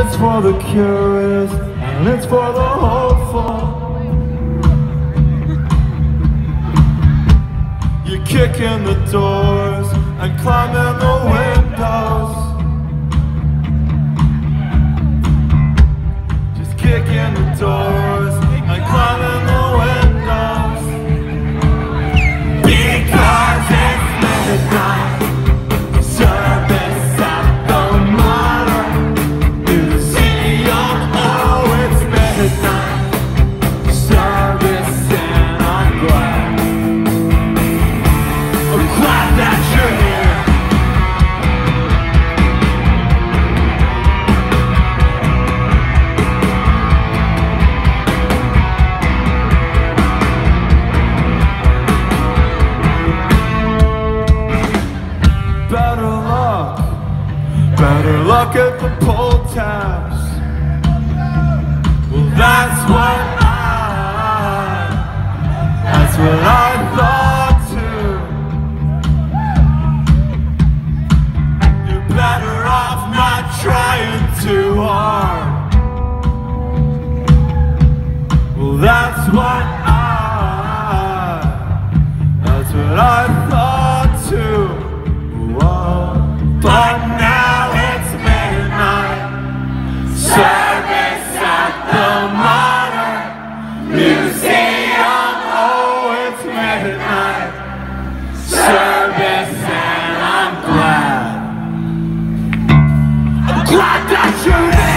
It's for the curious and it's for the hopeful. You kick in the doors and climb in the windows. Just kick in the doors and climb in the windows. Because it's midnight. Service at the Manor. New city on, oh, it's midnight. Service and I'm glad. I'm glad that you're here. Better luck at the pull tabs. Well, that's what I thought too. You're better off not trying too hard. Well, that's what I thought too. Whoa. But now it's midnight. Service at the Manor Museum. Oh, it's midnight. Service and I'm glad. I'm glad that you're here.